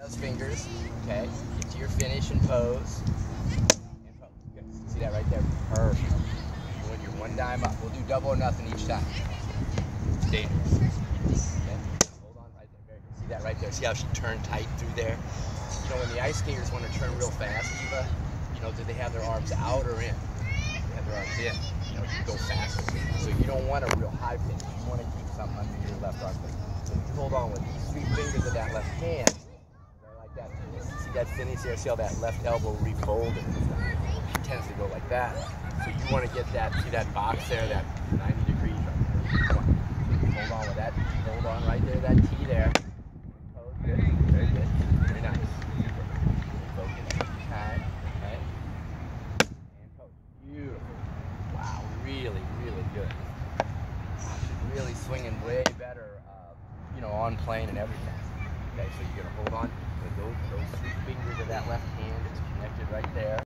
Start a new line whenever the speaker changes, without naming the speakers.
Those fingers, okay? Get to your finish and pose. And pose. Good. See that right there? Perfect. When you're one dime up, we'll do double or nothing each time. Dangerous. Okay? Hold on right there. Very good. See that right there? See how she turned tight through there? You know, when the ice skaters want to turn real fast, Eva, you know, do they have their arms out or in? They have their arms in. You know, to go faster. So you don't want a real high finish. You want to keep something under your left arm. So you hold on with these 3 fingers of that left hand. Like that. See that finish there? See how that left elbow refolded? It tends to go like that. So you want to get that, see that box there, that 90 degrees right there. Come on. Hold on with that. Hold on right there, that T there. Pose. Good. Very good. Very nice. Focus. Time. Okay. And pose. Beautiful. Wow. Really, really good. She's really swinging way better, you know, on plane and everything. Okay, so you're going to hold on with those 3 fingers of that left hand. It's connected right there.